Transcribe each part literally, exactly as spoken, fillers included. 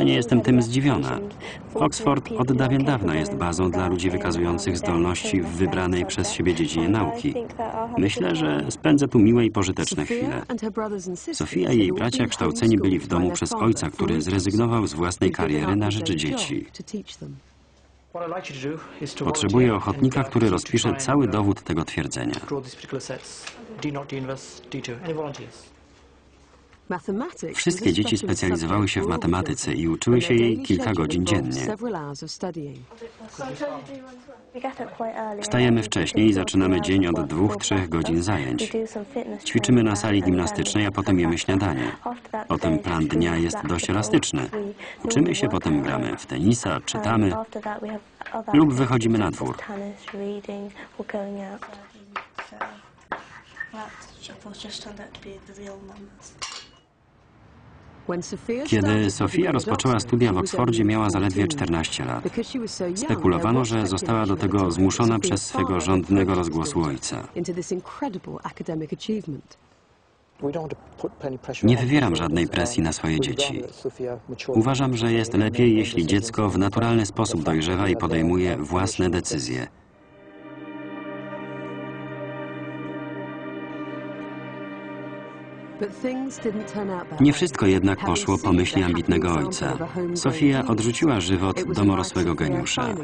Wcale nie jestem tym zdziwiona. Oxford od dawien dawna jest bazą dla ludzi wykazujących zdolności w wybranej przez siebie dziedzinie nauki. Myślę, że spędzę tu miłe i pożyteczne chwile. Sofia i jej bracia kształceni byli w domu przez ojca, który zrezygnował z własnej kariery na rzecz dzieci. Potrzebuję ochotnika, który rozpisze cały dowód tego twierdzenia. Wszystkie dzieci specjalizowały się w matematyce i uczyły się jej kilka godzin dziennie. Wstajemy wcześniej i zaczynamy dzień od dwóch, trzech godzin zajęć. Ćwiczymy na sali gimnastycznej, a potem jemy śniadanie. Potem plan dnia jest dość elastyczny. Uczymy się, potem gramy w tenisa, czytamy lub wychodzimy na dwór. Kiedy Sofia rozpoczęła studia w Oksfordzie, miała zaledwie czternaście lat. Spekulowano, że została do tego zmuszona przez swego żądnego rozgłosu ojca. Nie wywieram żadnej presji na swoje dzieci. Uważam, że jest lepiej, jeśli dziecko w naturalny sposób dojrzewa i podejmuje własne decyzje. Nie wszystko jednak poszło po myśli ambitnego ojca. Sofia odrzuciła żywot domorosłego geniusza.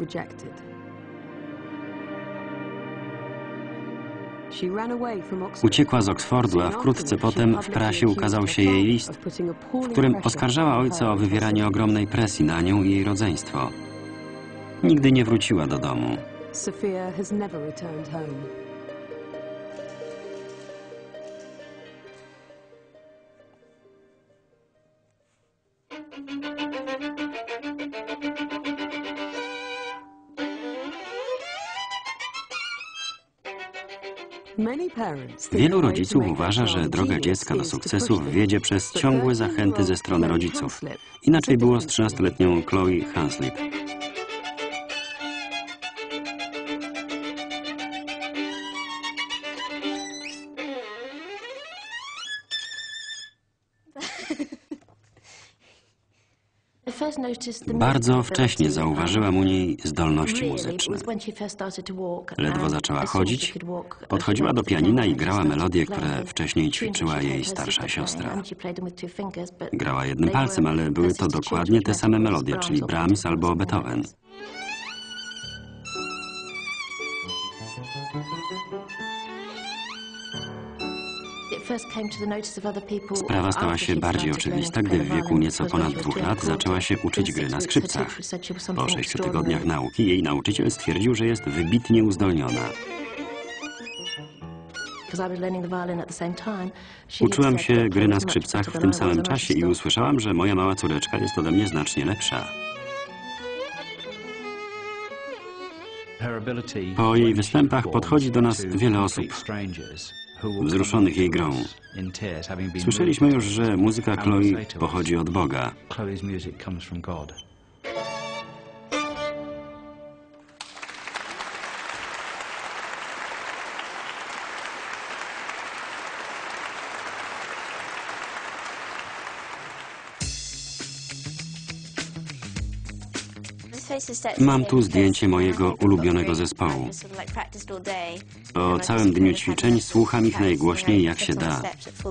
Uciekła z Oksfordu, a wkrótce potem w prasie ukazał się jej list, w którym oskarżała ojca o wywieranie ogromnej presji na nią i jej rodzeństwo. Nigdy nie wróciła do domu. Wielu rodziców uważa, że droga dziecka do sukcesów wiedzie przez ciągłe zachęty ze strony rodziców. Inaczej było z trzynastoletnią Chloe Hanslip. Bardzo wcześnie zauważyłam u niej zdolności muzyczne. Ledwo zaczęła chodzić, podchodziła do pianina i grała melodie, które wcześniej ćwiczyła jej starsza siostra. Grała jednym palcem, ale były to dokładnie te same melodie, czyli Brahms albo Beethoven. Sprawa stała się bardziej oczywista, gdy w wieku nieco ponad dwóch lat zaczęła się uczyć gry na skrzypcach. Po sześciu tygodniach nauki jej nauczyciel stwierdził, że jest wybitnie uzdolniona. Uczyłam się gry na skrzypcach w tym samym czasie i usłyszałam, że moja mała córeczka jest ode mnie znacznie lepsza. Po jej występach podchodzi do nas wiele osób wzruszonych jej grą. Słyszeliśmy już, że muzyka Chloe pochodzi od Boga. Mam tu zdjęcie mojego ulubionego zespołu. Po całym dniu ćwiczeń słucham ich najgłośniej jak się da.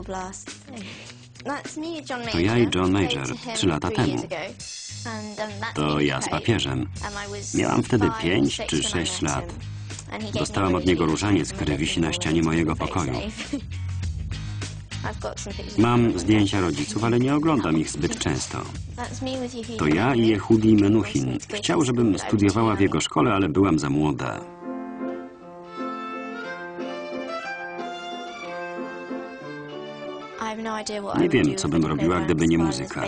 To ja i John Major, trzy lata temu. To ja z papieżem. Miałam wtedy pięć czy sześć lat. Dostałam od niego różaniec, który wisi na ścianie mojego pokoju. Mam zdjęcia rodziców, ale nie oglądam ich zbyt często. To ja i Yehudi Menuhin. Chciał, żebym studiowała w jego szkole, ale byłam za młoda. Nie wiem, co bym robiła, gdyby nie muzyka.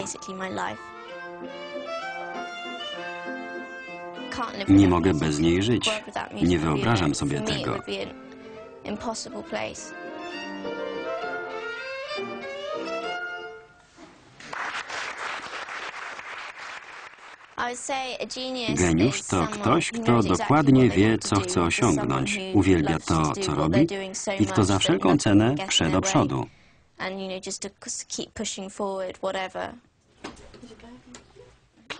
Nie mogę bez niej żyć. Nie wyobrażam sobie tego. Geniusz to ktoś, kto dokładnie wie, co chce osiągnąć, uwielbia to, co robi i kto za wszelką cenę prze do przodu.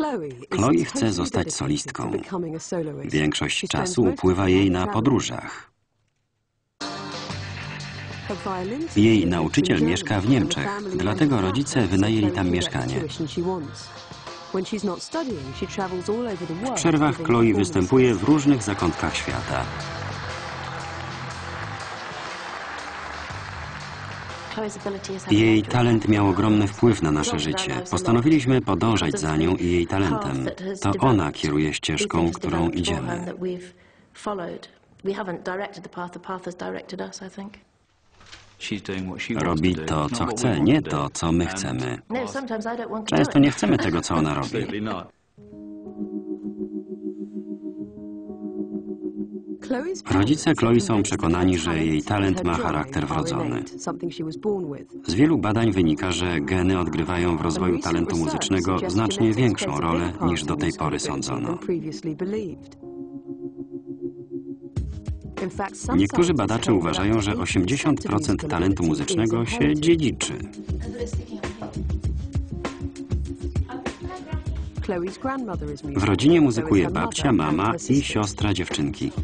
Chloe chce zostać solistką. Większość czasu upływa jej na podróżach. Jej nauczyciel mieszka w Niemczech, dlatego rodzice wynajęli tam mieszkanie. W przerwach Chloe występuje w różnych zakątkach świata. Jej talent miał ogromny wpływ na nasze życie. Postanowiliśmy podążać za nią i jej talentem. To ona kieruje ścieżką, którą idziemy. Robi to, co chce, nie to, co my chcemy. Często nie chcemy tego, co ona robi. Rodzice Chloe są przekonani, że jej talent ma charakter wrodzony. Z wielu badań wynika, że geny odgrywają w rozwoju talentu muzycznego znacznie większą rolę, niż do tej pory sądzono. Niektórzy badacze uważają, że osiemdziesiąt procent talentu muzycznego się dziedziczy. W rodzinie muzykuje babcia, mama i siostra dziewczynki.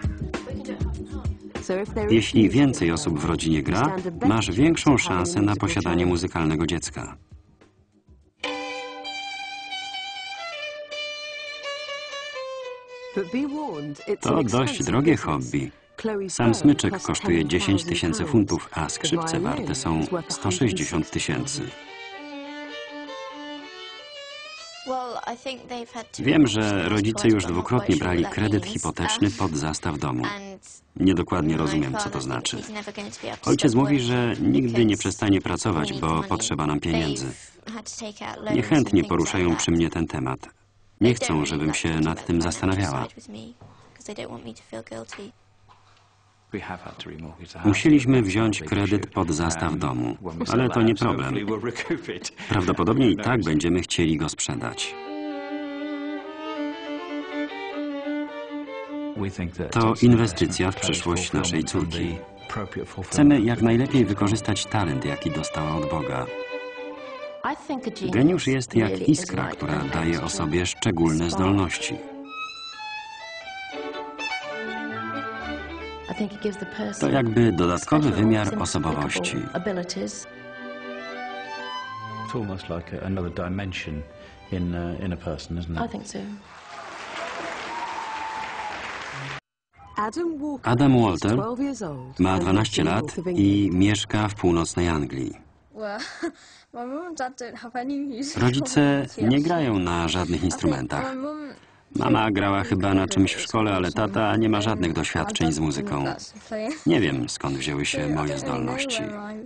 Jeśli więcej osób w rodzinie gra, masz większą szansę na posiadanie muzykalnego dziecka. To dość drogie hobby. Sam smyczek kosztuje dziesięć tysięcy funtów, a skrzypce warte są sto sześćdziesiąt tysięcy. Wiem, że rodzice już dwukrotnie brali kredyt hipoteczny pod zastaw domu. Niedokładnie rozumiem, co to znaczy. Ojciec mówi, że nigdy nie przestanie pracować, bo potrzeba nam pieniędzy. Niechętnie poruszają przy mnie ten temat. Nie chcą, żebym się nad tym zastanawiała. Musieliśmy wziąć kredyt pod zastaw domu, ale to nie problem. Prawdopodobnie i tak będziemy chcieli go sprzedać. To inwestycja w przyszłość naszej córki. Chcemy jak najlepiej wykorzystać talent, jaki dostała od Boga. Geniusz jest jak iskra, która daje osobie szczególne zdolności. To jakby dodatkowy wymiar osobowości. Adam Walter ma dwanaście lat i mieszka w północnej Anglii. Rodzice nie grają na żadnych instrumentach. Mama grała chyba na czymś w szkole, ale tata nie ma żadnych doświadczeń z muzyką. Nie wiem, skąd wzięły się moje zdolności.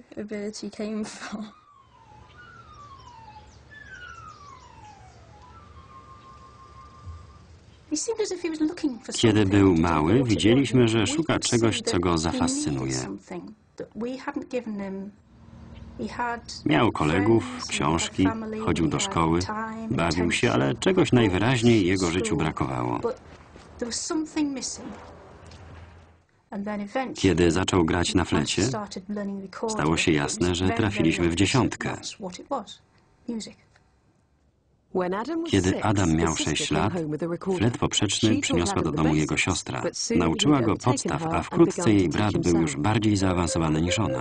Kiedy był mały, widzieliśmy, że szuka czegoś, co go zafascynuje. Miał kolegów, książki, chodził do szkoły, bawił się, ale czegoś najwyraźniej jego życiu brakowało. Kiedy zaczął grać na flecie, stało się jasne, że trafiliśmy w dziesiątkę. Kiedy Adam miał sześć lat, flet poprzeczny przyniosła do domu jego siostra. Nauczyła go podstaw, a wkrótce jej brat był już bardziej zaawansowany niż ona.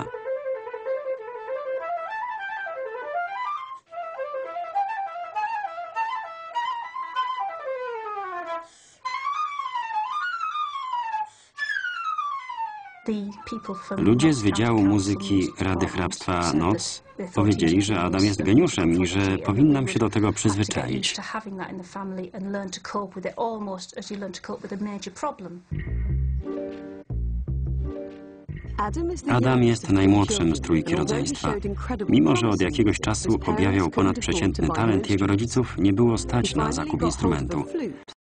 Ludzie z Wydziału Muzyki Rady Hrabstwa Notts powiedzieli, że Adam jest geniuszem i że powinnam się do tego przyzwyczaić. Adam jest najmłodszym z trójki rodzeństwa. Mimo że od jakiegoś czasu objawiał ponadprzeciętny talent, jego rodziców nie było stać na zakup instrumentu.